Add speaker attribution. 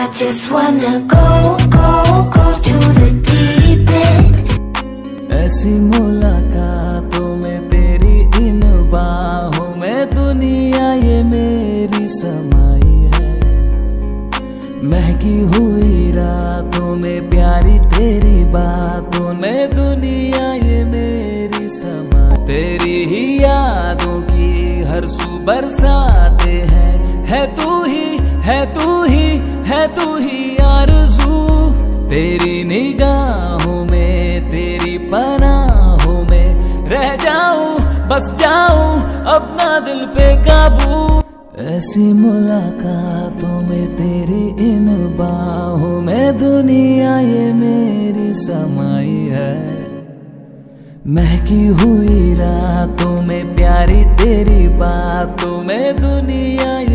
Speaker 1: just wanna go to the deep end.
Speaker 2: ऐसी मुलाकातों में तेरी इन बाहों में दुनिया ये मेरी समाई है। महकी हुई रातों में प्यारी तेरी बातों में दुनिया ये मेरी समाई। तेरी ही यादों की हर सू बरसाते हैं। है तू ही है तू ही है तू ही आरज़ू। तेरी निगाहों में तेरी पनाहों में रह जाऊं बस जाऊं अपना दिल पे काबू। ऐसी मुलाकातों में तेरी इन बाहों में दुनिया ये मेरी समाई है। महकी हुई रातों में प्यारी तेरी बातों में दुनिया